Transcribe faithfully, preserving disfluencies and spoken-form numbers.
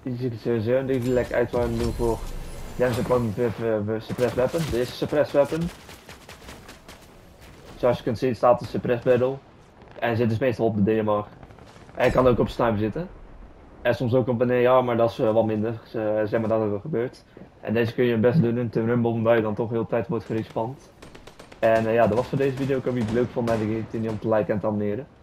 die ziet er sowieso die lekker uit waar we doen voor Damage Opponent with Suppress Weapon. Dit is Suppress Weapon. Zoals je kunt zien staat de Suppress Battle. En zit dus meestal op de D M R. Hij kan ook op sniper zitten. En soms ook op een E R, maar dat is uh, wat minder. Dus, uh, zeg maar dat er wel gebeurt. En deze kun je het best doen in een rumble, omdat je dan toch heel de tijd wordt gerespand. En uh, ja, dat was voor deze video. Ik hoop dat jullie het leuk vonden. En vergeet niet om te liken en te abonneren.